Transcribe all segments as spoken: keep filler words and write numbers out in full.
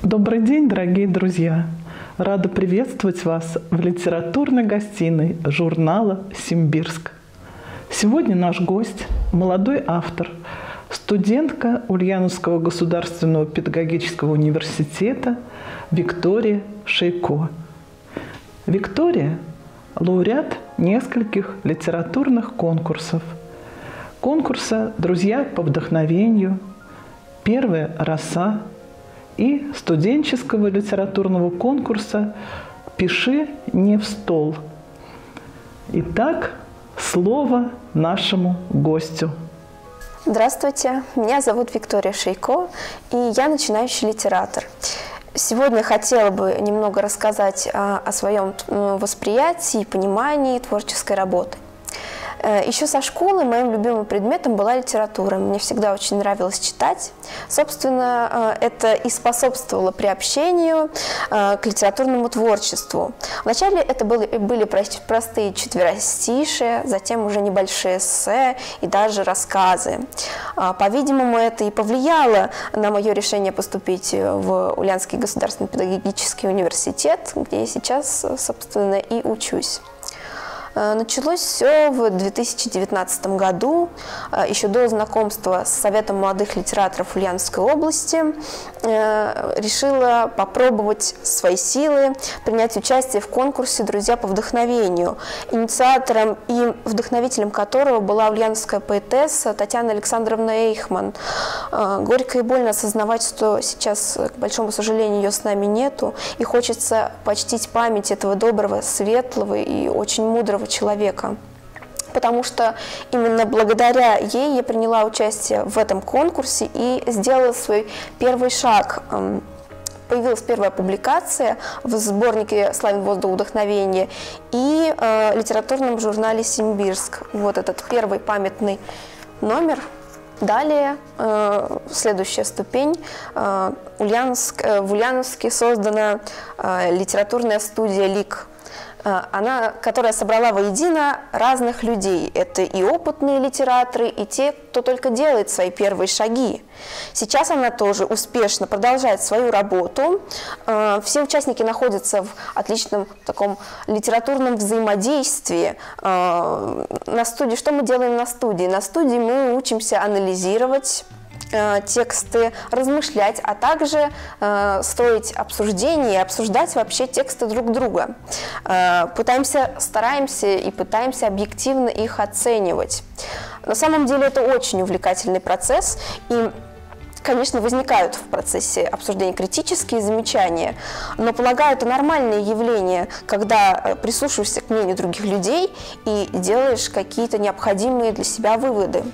Добрый день, дорогие друзья! Рада приветствовать вас в литературной гостиной журнала «Симбирск». Сегодня наш гость – молодой автор, студентка Ульяновского государственного педагогического университета Виктория Шейко. Виктория – лауреат нескольких литературных конкурсов. Конкурса «Друзья по вдохновению», «Первая роса» и студенческого литературного конкурса «Пиши не в стол». Итак, слово нашему гостю. Здравствуйте, меня зовут Виктория Шейко, и я начинающий литератор. Сегодня хотела бы немного рассказать о, о своем восприятии и понимании творческой работы. Еще со школы моим любимым предметом была литература. Мне всегда очень нравилось читать. Собственно, это и способствовало приобщению к литературному творчеству. Вначале это были, были простые четверостишие, затем уже небольшие эссе и даже рассказы. По-видимому, это и повлияло на мое решение поступить в Ульяновский государственный педагогический университет, где я сейчас, собственно, и учусь. Началось все в две тысячи девятнадцатом году, еще до знакомства с Советом молодых литераторов Ульяновской области. Решила попробовать свои силы, принять участие в конкурсе «Друзья по вдохновению», инициатором и вдохновителем которого была ульяновская поэтесса Татьяна Александровна Эйхман. Горько и больно осознавать, что сейчас, к большому сожалению, ее с нами нету, и хочется почтить память этого доброго, светлого и очень мудрого человека, потому что именно благодаря ей я приняла участие в этом конкурсе и сделала свой первый шаг. Появилась первая публикация в сборнике «Славен воздух вдохновения» и э, литературном журнале «Симбирск». Вот этот первый памятный номер. Далее, э, следующая ступень. Э, Ульяновск, э, в Ульяновске создана э, литературная студия «Лик», она, которая собрала воедино разных людей. Это и опытные литераторы, и те, кто только делает свои первые шаги. Сейчас она тоже успешно продолжает свою работу. Все участники находятся в отличном таком литературном взаимодействии. На студии, что мы делаем на студии? На студии мы учимся анализировать тексты, размышлять, а также э, строить обсуждения и обсуждать вообще тексты друг друга. Э, пытаемся, стараемся и пытаемся объективно их оценивать. На самом деле это очень увлекательный процесс, и, конечно, возникают в процессе обсуждения критические замечания, но, полагаю, это нормальное явление, когда прислушиваешься к мнению других людей и делаешь какие-то необходимые для себя выводы.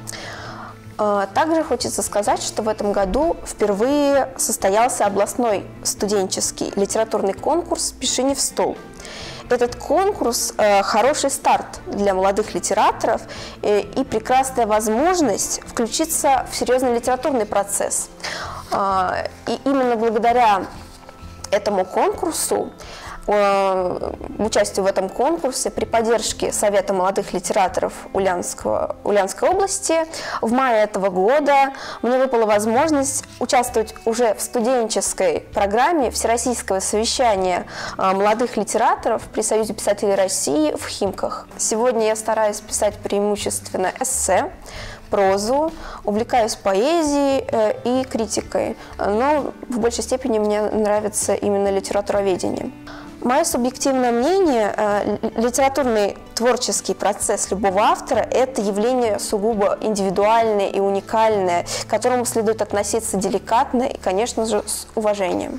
Также хочется сказать, что в этом году впервые состоялся областной студенческий литературный конкурс «Пиши не в стол». Этот конкурс э, – хороший старт для молодых литераторов э, и прекрасная возможность включиться в серьезный литературный процесс. Э, и именно благодаря этому конкурсу, участию в этом конкурсе при поддержке Совета молодых литераторов Ульяновского, Ульяновской области в мае этого года мне выпала возможность участвовать уже в студенческой программе Всероссийского совещания молодых литераторов при Союзе писателей России в Химках. Сегодня я стараюсь писать преимущественно эссе, прозу, увлекаюсь поэзией э, и критикой, но в большей степени мне нравится именно литературоведение. Мое субъективное мнение, э, литературный творческий процесс любого автора – это явление сугубо индивидуальное и уникальное, к которому следует относиться деликатно и, конечно же, с уважением.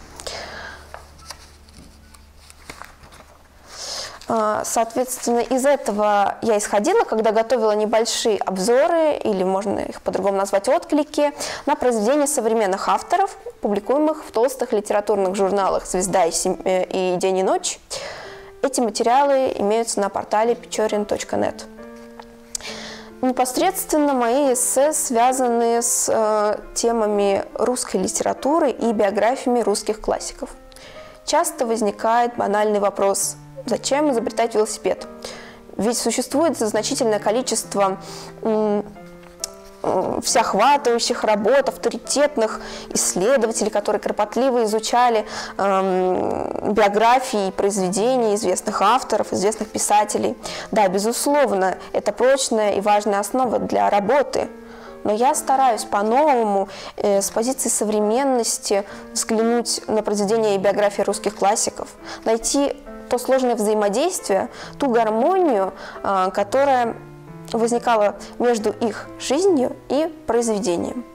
Соответственно, из этого я исходила, когда готовила небольшие обзоры, или можно их по-другому назвать отклики, на произведения современных авторов, публикуемых в толстых литературных журналах «Звезда» и «День и ночь». Эти материалы имеются на портале печорин точка нет. Непосредственно мои эссе связаны с э, темами русской литературы и биографиями русских классиков. Часто возникает банальный вопрос: зачем изобретать велосипед? Ведь существует значительное количество всеохватывающих работ авторитетных исследователей, которые кропотливо изучали э, биографии и произведения известных авторов, известных писателей. Да, безусловно, это прочная и важная основа для работы. Но я стараюсь по-новому, э, с позиции современности, взглянуть на произведения и биографии русских классиков, найти то сложное взаимодействие, ту гармонию, э, которая возникала между их жизнью и произведением.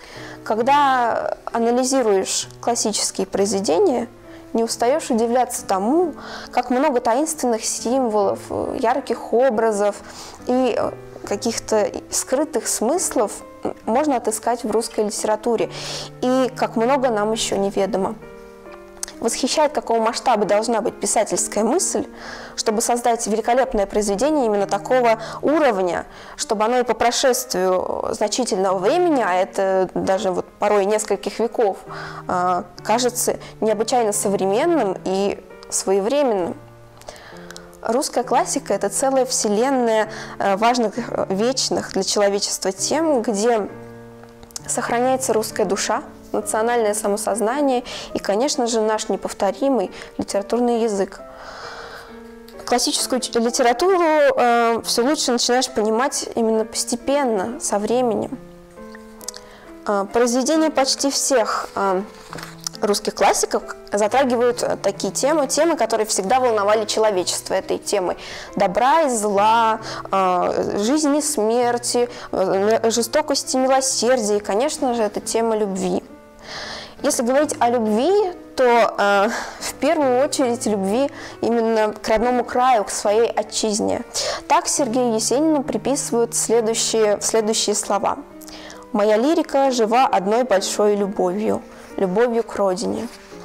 Когда анализируешь классические произведения, не устаешь удивляться тому, как много таинственных символов, ярких образов и каких-то скрытых смыслов можно отыскать в русской литературе, и как много нам еще неведомо. Восхищает, какого масштаба должна быть писательская мысль, чтобы создать великолепное произведение именно такого уровня, чтобы оно и по прошествию значительного времени, а это даже вот порой нескольких веков, кажется необычайно современным и своевременным. Русская классика – это целая вселенная важных, вечных для человечества тем, где сохраняется русская душа, национальное самосознание и, конечно же, наш неповторимый литературный язык. Классическую литературу э, все лучше начинаешь понимать именно постепенно, со временем. Э, произведения почти всех э, русских классиков затрагивают такие темы, темы, которые всегда волновали человечество. Это и темы добра и зла, жизни и смерти, жестокости и милосердия. И, конечно же, это тема любви. Если говорить о любви, то в первую очередь любви именно к родному краю, к своей отчизне. Так Сергею Есенину приписывают следующие, следующие слова. «Моя лирика жива одной большой любовью, любовью к родине».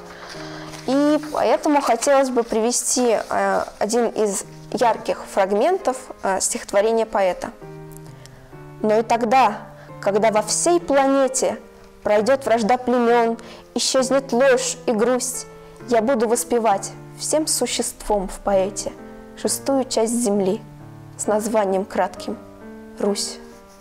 И поэтому хотелось бы привести э, один из ярких фрагментов э, стихотворения поэта. «Но и тогда, когда во всей планете пройдет вражда племен, исчезнет ложь и грусть, я буду воспевать всем существом в поэте шестую часть земли с названием кратким «Русь».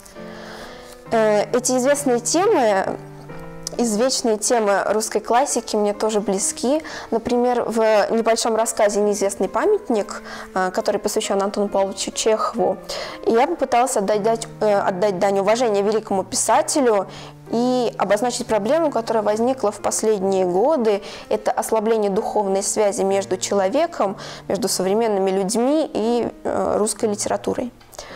Э, эти известные темы, извечные темы русской классики мне тоже близки. Например, в небольшом рассказе «Неизвестный памятник», который посвящен Антону Павловичу Чехову, я попыталась отдать, дать, отдать дань уважения великому писателю и обозначить проблему, которая возникла в последние годы. Это ослабление духовной связи между человеком, между современными людьми и русской литературой.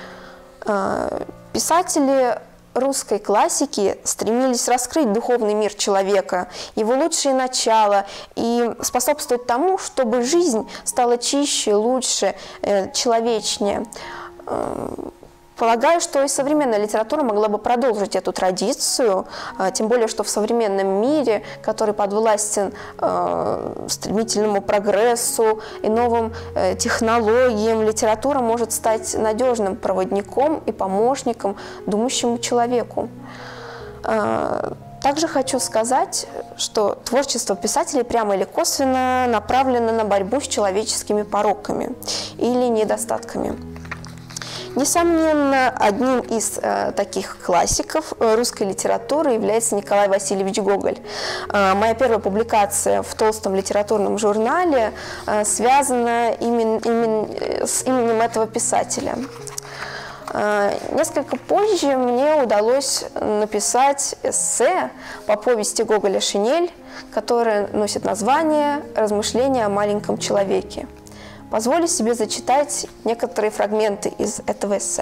Писатели русской классики стремились раскрыть духовный мир человека, его лучшие начала и способствовать тому, чтобы жизнь стала чище, лучше, человечнее. Полагаю, что и современная литература могла бы продолжить эту традицию, тем более, что в современном мире, который подвластен стремительному прогрессу и новым технологиям, литература может стать надежным проводником и помощником думающему человеку. Также хочу сказать, что творчество писателей прямо или косвенно направлено на борьбу с человеческими пороками или недостатками. Несомненно, одним из э, таких классиков э, русской литературы является Николай Васильевич Гоголь. Э, моя первая публикация в толстом литературном журнале э, связана имен, имен, с именем этого писателя. Э, несколько позже мне удалось написать эссе по повести Гоголя «Шинель», которая носит название «Размышления о маленьком человеке». Позволю себе зачитать некоторые фрагменты из этого эссе.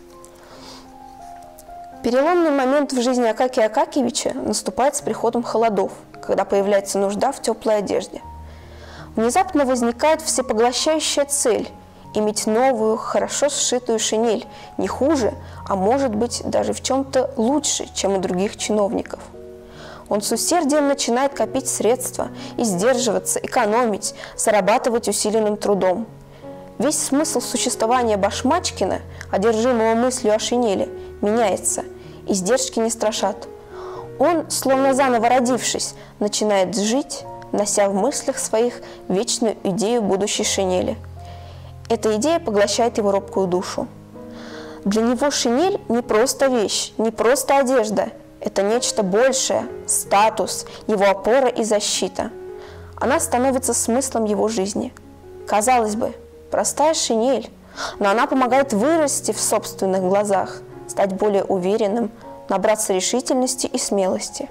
Переломный момент в жизни Акакия Акакиевича наступает с приходом холодов, когда появляется нужда в теплой одежде. Внезапно возникает всепоглощающая цель – иметь новую, хорошо сшитую шинель, не хуже, а может быть даже в чем-то лучше, чем у других чиновников. Он с усердием начинает копить средства и сдерживаться, экономить, зарабатывать усиленным трудом. Весь смысл существования Башмачкина, одержимого мыслью о шинели, меняется, издержки не страшат. Он, словно заново родившись, начинает жить, нося в мыслях своих вечную идею будущей шинели. Эта идея поглощает его робкую душу. Для него шинель не просто вещь, не просто одежда. Это нечто большее, статус, его опора и защита. Она становится смыслом его жизни. Казалось бы, простая шинель, но она помогает вырасти в собственных глазах, стать более уверенным, набраться решительности и смелости.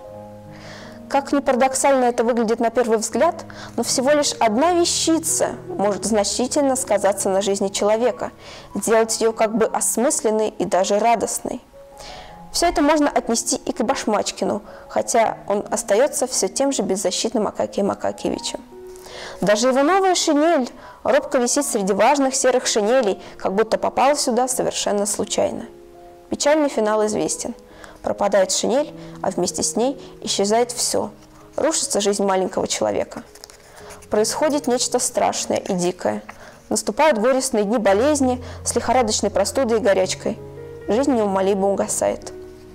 Как ни парадоксально это выглядит на первый взгляд, но всего лишь одна вещица может значительно сказаться на жизни человека, сделать ее как бы осмысленной и даже радостной. Все это можно отнести и к Башмачкину, хотя он остается все тем же беззащитным Акакием Акакиевичем. Даже его новая шинель робко висит среди важных серых шинелей, как будто попала сюда совершенно случайно. Печальный финал известен. Пропадает шинель, а вместе с ней исчезает все. Рушится жизнь маленького человека. Происходит нечто страшное и дикое. Наступают горестные дни болезни с лихорадочной простудой и горячкой. Жизнь неумолимо угасает.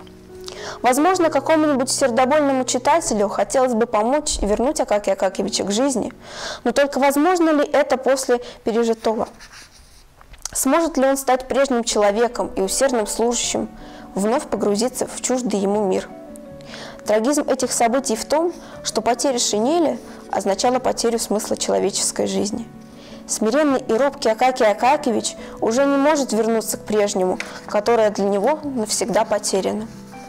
Возможно, какому-нибудь сердобольному читателю хотелось бы помочь и вернуть Акакия Акакиевича к жизни, но только возможно ли это после пережитого? Сможет ли он стать прежним человеком и усердным служащим, вновь погрузиться в чуждый ему мир? Трагизм этих событий в том, что потеря шинели означала потерю смысла человеческой жизни. Смиренный и робкий Акакий Акакиевич уже не может вернуться к прежнему, которое для него навсегда потеряно.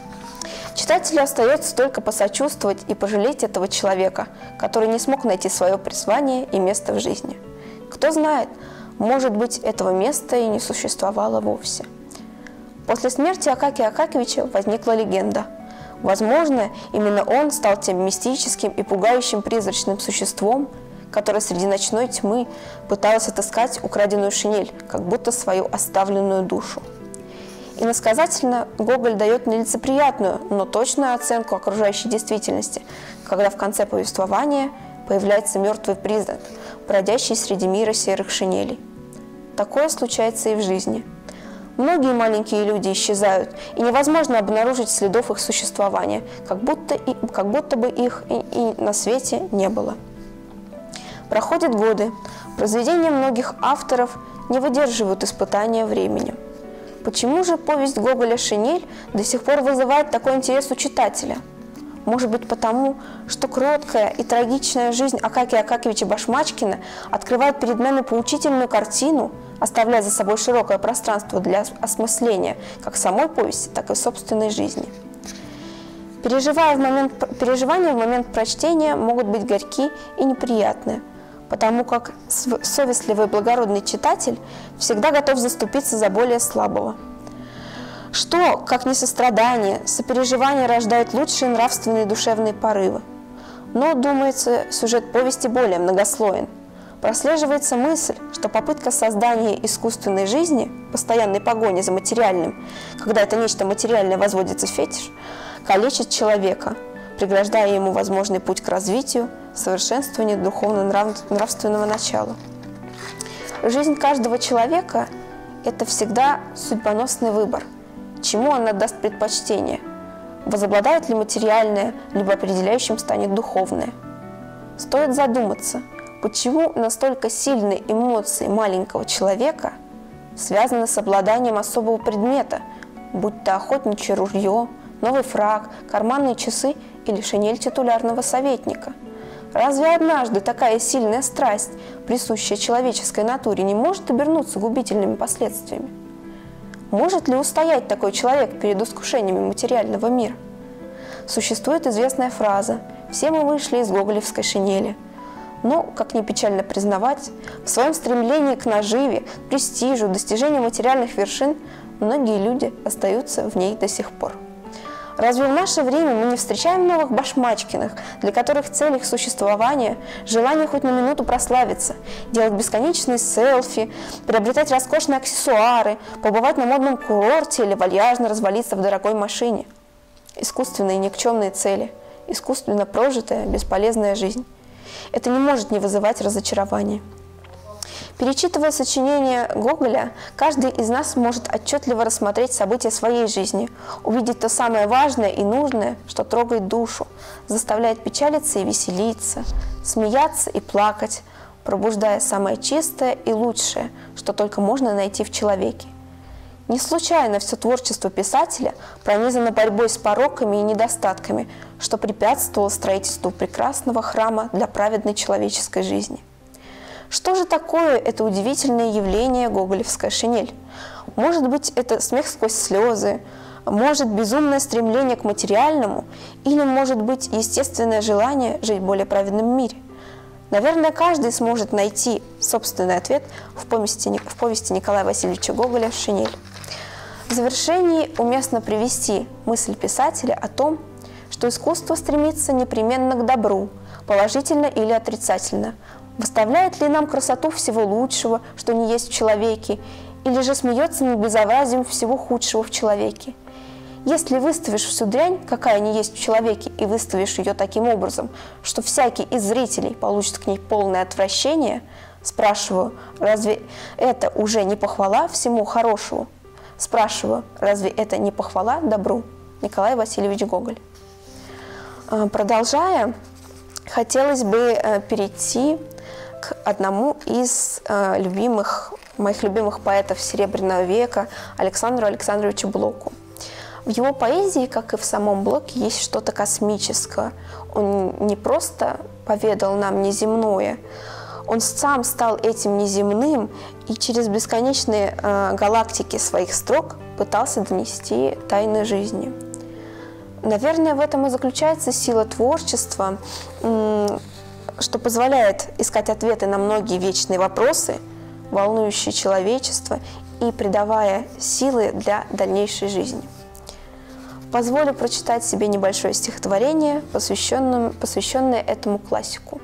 Читателю остается только посочувствовать и пожалеть этого человека, который не смог найти свое призвание и место в жизни. Кто знает, может быть, этого места и не существовало вовсе. После смерти Акакия Акакиевича возникла легенда. Возможно, именно он стал тем мистическим и пугающим призрачным существом, которое среди ночной тьмы пыталось отыскать украденную шинель, как будто свою оставленную душу. Иносказательно Гоголь дает нелицеприятную, но точную оценку окружающей действительности, когда в конце повествования появляется мертвый призрак, бродящий среди мира серых шинелей. Такое случается и в жизни. Многие маленькие люди исчезают, и невозможно обнаружить следов их существования, как будто, и, как будто бы их и, и на свете не было. Проходят годы, произведения многих авторов не выдерживают испытания временем. Почему же повесть Гоголя «Шинель» до сих пор вызывает такой интерес у читателя? Может быть, потому, что кроткая и трагичная жизнь Акакия Акакиевича Башмачкина открывает перед нами поучительную картину, оставляя за собой широкое пространство для осмысления как самой повести, так и собственной жизни. Переживая в момент, переживания в момент прочтения могут быть горьки и неприятные, потому как совестливый и благородный читатель всегда готов заступиться за более слабого. Что, как не сострадание, сопереживание рождает лучшие нравственные и душевные порывы. Но, думается, сюжет повести более многослоен. Прослеживается мысль, что попытка создания искусственной жизни, постоянной погони за материальным, когда это нечто материальное возводится в фетиш, калечит человека, преграждая ему возможный путь к развитию, совершенствованию духовно-нравственного начала. Жизнь каждого человека – это всегда судьбоносный выбор. Чему он отдаст предпочтение? Возобладает ли материальное, либо определяющим станет духовное? Стоит задуматься, почему настолько сильные эмоции маленького человека связаны с обладанием особого предмета, будь то охотничье ружье, новый фрак, карманные часы или шинель титулярного советника. Разве однажды такая сильная страсть, присущая человеческой натуре, не может обернуться губительными последствиями? Может ли устоять такой человек перед искушениями материального мира? Существует известная фраза «Все мы вышли из гоголевской шинели». Но, как ни печально признавать, в своем стремлении к наживе, престижу, достижению материальных вершин многие люди остаются в ней до сих пор. Разве в наше время мы не встречаем новых Башмачкиных, для которых цель их существования – желание хоть на минуту прославиться, делать бесконечные селфи, приобретать роскошные аксессуары, побывать на модном курорте или вальяжно развалиться в дорогой машине? Искусственные никчемные цели, искусственно прожитая бесполезная жизнь. Это не может не вызывать разочарования. Перечитывая сочинения Гоголя, каждый из нас может отчетливо рассмотреть события своей жизни, увидеть то самое важное и нужное, что трогает душу, заставляет печалиться и веселиться, смеяться и плакать, пробуждая самое чистое и лучшее, что только можно найти в человеке. Не случайно все творчество писателя пронизано борьбой с пороками и недостатками, что препятствовало строительству прекрасного храма для праведной человеческой жизни. Что же такое это удивительное явление гоголевская шинель? Может быть, это смех сквозь слезы, может, безумное стремление к материальному, или, может быть, естественное желание жить в более праведном мире? Наверное, каждый сможет найти собственный ответ в повести, в повести Николая Васильевича Гоголя «Шинель». В завершении уместно привести мысль писателя о том, что искусство стремится непременно к добру, положительно или отрицательно. Выставляет ли нам красоту всего лучшего, что не есть в человеке, или же смеется над безобразием всего худшего в человеке? Если выставишь всю дрянь, какая не есть в человеке, и выставишь ее таким образом, что всякий из зрителей получит к ней полное отвращение, спрашиваю, разве это уже не похвала всему хорошему? Спрашиваю, разве это не похвала добру? Николай Васильевич Гоголь. Продолжая, хотелось бы перейти к одному из любимых, моих любимых поэтов Серебряного века, Александру Александровичу Блоку. В его поэзии, как и в самом Блоке, есть что-то космическое. Он не просто поведал нам неземное, он сам стал этим неземным и через бесконечные э, галактики своих строк пытался донести тайны жизни. Наверное, в этом и заключается сила творчества, э, что позволяет искать ответы на многие вечные вопросы, волнующие человечество, и придавая силы для дальнейшей жизни. Позволю прочитать себе небольшое стихотворение, посвященное, посвященное этому классику.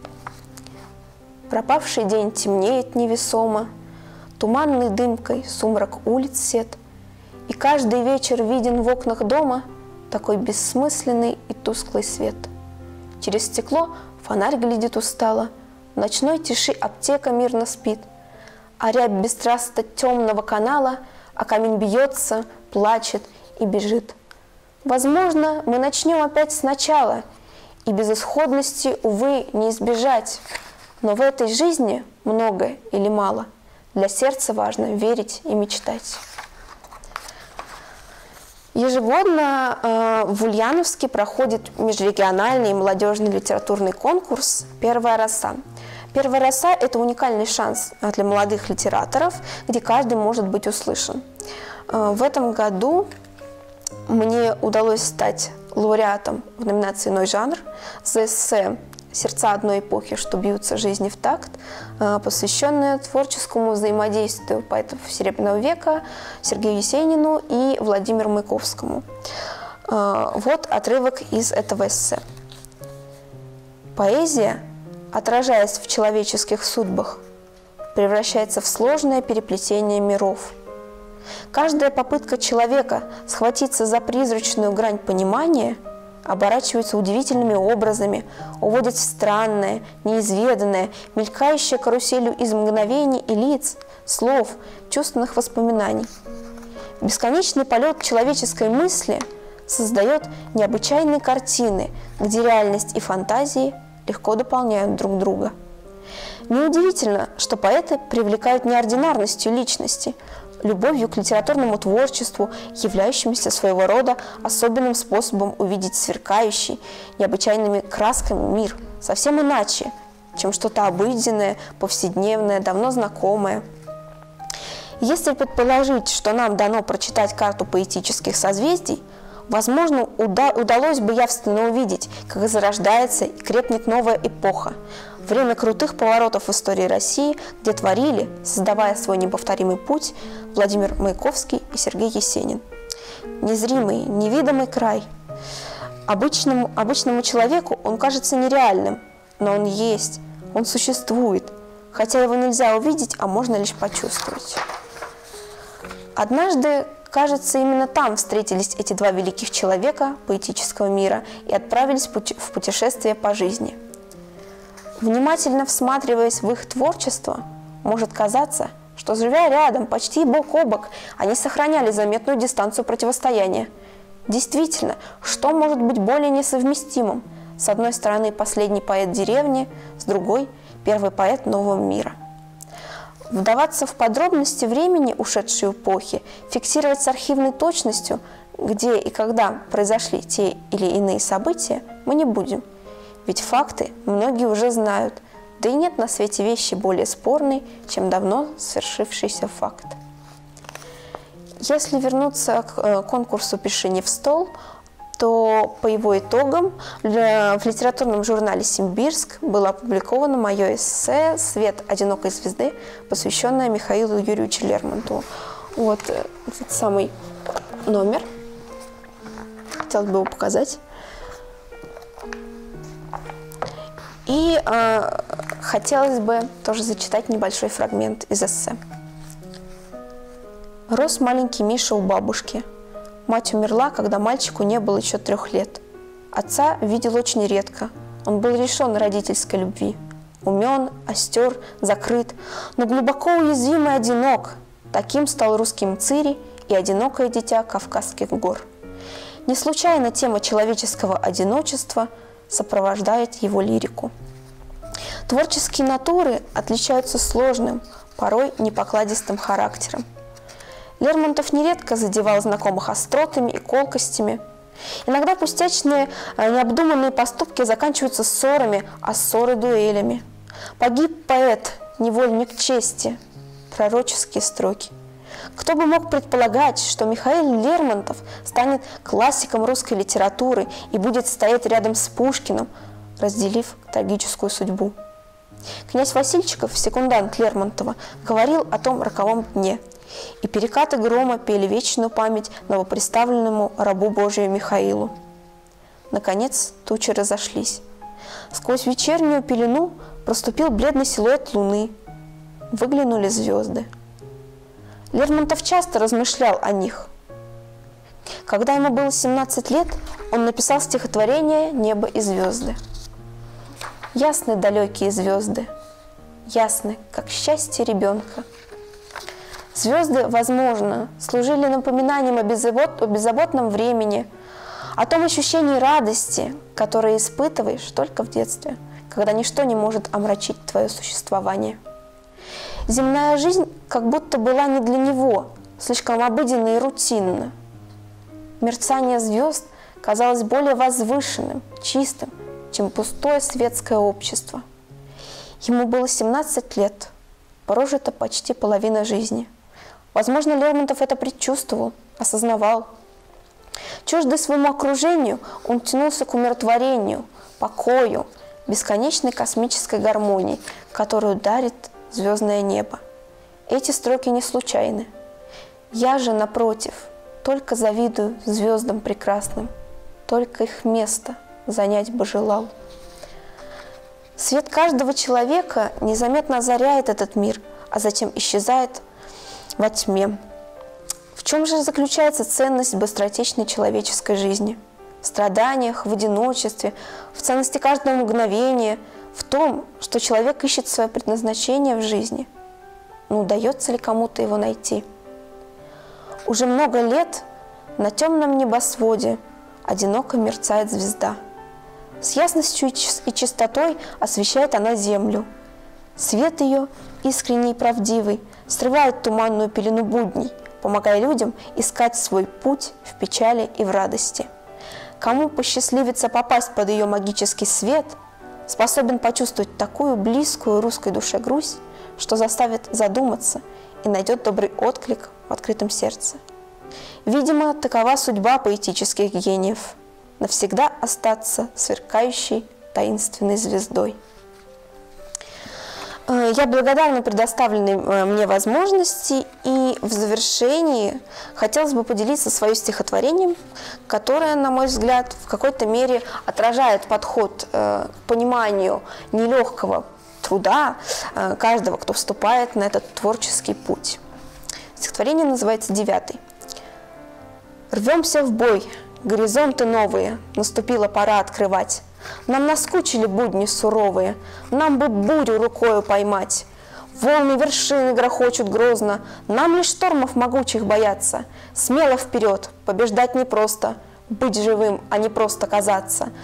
Пропавший день темнеет невесомо, туманной дымкой сумрак улиц сет, и каждый вечер виден в окнах дома такой бессмысленный и тусклый свет. Через стекло фонарь глядит устало, в ночной тиши аптека мирно спит, а рябь бесстрастно темного канала, а камень бьется, плачет и бежит. Возможно, мы начнем опять сначала, и безысходности, увы, не избежать. Но в этой жизни много или мало. Для сердца важно верить и мечтать. Ежегодно э, в Ульяновске проходит межрегиональный молодежный литературный конкурс «Первая роса». «Первая роса» – это уникальный шанс для молодых литераторов, где каждый может быть услышан. Э, в этом году мне удалось стать лауреатом в номинации «Иной жанр» за эссе «Сердца одной эпохи, что бьются жизни в такт», посвященное творческому взаимодействию поэтов Серебряного века Сергею Есенину и Владимиру Маяковскому. Вот отрывок из этого эссе. Поэзия, отражаясь в человеческих судьбах, превращается в сложное переплетение миров. Каждая попытка человека схватиться за призрачную грань понимания оборачивается удивительными образами, уводит в странное, неизведанное, мелькающее каруселью из мгновений и лиц, слов, чувственных воспоминаний. Бесконечный полет человеческой мысли создает необычайные картины, где реальность и фантазии легко дополняют друг друга. Неудивительно, что поэты привлекают неординарностью личности, любовью к литературному творчеству, являющимся своего рода особенным способом увидеть сверкающий необычайными красками мир, совсем иначе, чем что-то обыденное, повседневное, давно знакомое. Если предположить, что нам дано прочитать карту поэтических созвездий, возможно, уда удалось бы явственно увидеть, как зарождается и крепнет новая эпоха, время крутых поворотов в истории России, где творили, создавая свой неповторимый путь, Владимир Маяковский и Сергей Есенин. Незримый, невидимый край. Обычному, обычному человеку он кажется нереальным, но он есть, он существует, хотя его нельзя увидеть, а можно лишь почувствовать. Однажды, кажется, именно там встретились эти два великих человека поэтического мира и отправились в путешествие по жизни. Внимательно всматриваясь в их творчество, может казаться, что, живя рядом, почти бок о бок, они сохраняли заметную дистанцию противостояния. Действительно, что может быть более несовместимым? С одной стороны, последний поэт деревни, с другой – первый поэт нового мира. Вдаваться в подробности времени ушедшей эпохи, фиксировать с архивной точностью, где и когда произошли те или иные события, мы не будем. Ведь факты многие уже знают, да и нет на свете вещи более спорной, чем давно свершившийся факт. Если вернуться к конкурсу «Пиши не в стол», то по его итогам в литературном журнале «Симбирск» было опубликовано мое эссе «Свет одинокой звезды», посвященное Михаилу Юрьевичу Лермонтову. Вот этот самый номер. Хотелось бы его показать. И э, хотелось бы тоже зачитать небольшой фрагмент из эссе. Рос маленький Миша у бабушки. Мать умерла, когда мальчику не было еще трех лет. Отца видел очень редко. Он был лишен родительской любви. Умен, остер, закрыт, но глубоко уязвим и одинок. Таким стал русский Мцырий и одинокое дитя Кавказских гор. Не случайно тема человеческого одиночества сопровождает его лирику. Творческие натуры отличаются сложным, порой непокладистым характером. Лермонтов нередко задевал знакомых остротами и колкостями. Иногда пустячные, необдуманные поступки заканчиваются ссорами, а ссоры – дуэлями. Погиб поэт, невольник чести. Пророческие строки. Кто бы мог предполагать, что Михаил Лермонтов станет классиком русской литературы и будет стоять рядом с Пушкиным, разделив трагическую судьбу. Князь Васильчиков, секундант Лермонтова, говорил о том роковом дне, и перекаты грома пели вечную память новоприставленному рабу Божию Михаилу. Наконец тучи разошлись. Сквозь вечернюю пелену проступил бледный силуэт луны. Выглянули звезды. Лермонтов часто размышлял о них. Когда ему было семнадцать лет, он написал стихотворение «Небо и звезды». Ясны далекие звезды, ясны, как счастье ребенка. Звезды, возможно, служили напоминанием о, беззабот, о беззаботном времени, о том ощущении радости, которое испытываешь только в детстве, когда ничто не может омрачить твое существование. Земная жизнь как будто была не для него, слишком обыденна и рутинна. Мерцание звезд казалось более возвышенным, чистым, чем пустое светское общество. Ему было семнадцать лет, прожито почти половина жизни. Возможно, Лермонтов это предчувствовал, осознавал. Чуждый своему окружению, он тянулся к умиротворению, покою, бесконечной космической гармонии, которую дарит звездное небо. Эти строки не случайны. Я же, напротив, только завидую звездам прекрасным, только их место занять бы желал. Свет каждого человека незаметно озаряет этот мир, а затем исчезает во тьме. В чем же заключается ценность быстротечной человеческой жизни? В страданиях, в одиночестве, в ценности каждого мгновения, в том, что человек ищет свое предназначение в жизни. Но удается ли кому-то его найти? Уже много лет на темном небосводе одиноко мерцает звезда. С ясностью и чистотой освещает она землю. Свет ее, искренний и правдивый, срывает туманную пелену будней, помогая людям искать свой путь в печали и в радости. Кому посчастливится попасть под ее магический свет, способен почувствовать такую близкую русской душе грусть, что заставит задуматься и найдет добрый отклик в открытом сердце. Видимо, такова судьба поэтических гениев – навсегда остаться сверкающей таинственной звездой. Я благодарна предоставленной мне возможности, и в завершении хотелось бы поделиться своим стихотворением, которое, на мой взгляд, в какой-то мере отражает подход к пониманию нелегкого труда каждого, кто вступает на этот творческий путь. Стихотворение называется «Девятый». «Рвемся в бой, горизонты новые, наступила пора открывать. Нам наскучили будни суровые, нам бы бурю рукою поймать. Волны вершины грохочут грозно, нам лишь штормов могучих бояться. Смело вперед, побеждать непросто, быть живым, а не просто казаться.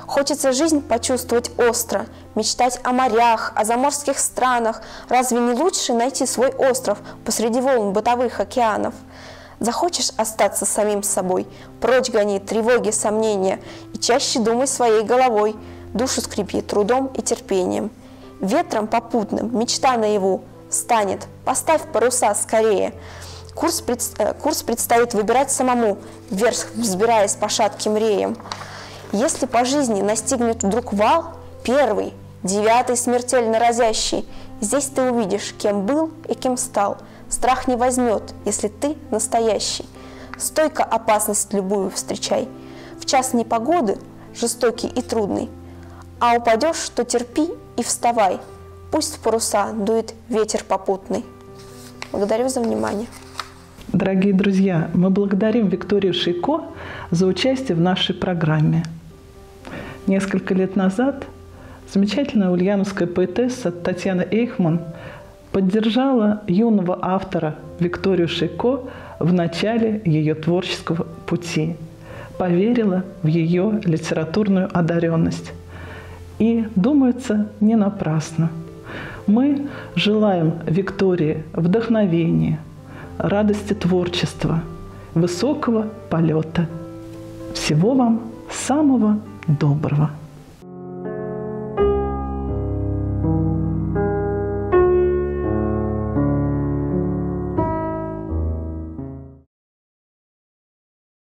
Хочется жизнь почувствовать остро, мечтать о морях, о заморских странах. Разве не лучше найти свой остров посреди волн бытовых океанов? Захочешь остаться самим собой, прочь гони тревоги, сомнения, и чаще думай своей головой, душу скрепи трудом и терпением. Ветром попутным мечта наяву станет, поставь паруса скорее. Курс, пред, курс предстоит выбирать самому, вверх взбираясь по шатким реям. Если по жизни настигнет вдруг вал, первый, девятый смертельно разящий, здесь ты увидишь, кем был и кем стал. Страх не возьмет, если ты настоящий. Стойко опасность любую встречай. В час непогоды, жестокий и трудный, а упадешь, то терпи и вставай. Пусть в паруса дует ветер попутный. Благодарю за внимание. Дорогие друзья, мы благодарим Викторию Шейко за участие в нашей программе. Несколько лет назад замечательная ульяновская поэтесса Татьяна Эйхман поддержала юного автора Викторию Шейко в начале ее творческого пути, поверила в ее литературную одаренность. И, думается, не напрасно. Мы желаем Виктории вдохновения, радости творчества, высокого полета. Всего вам самого доброго.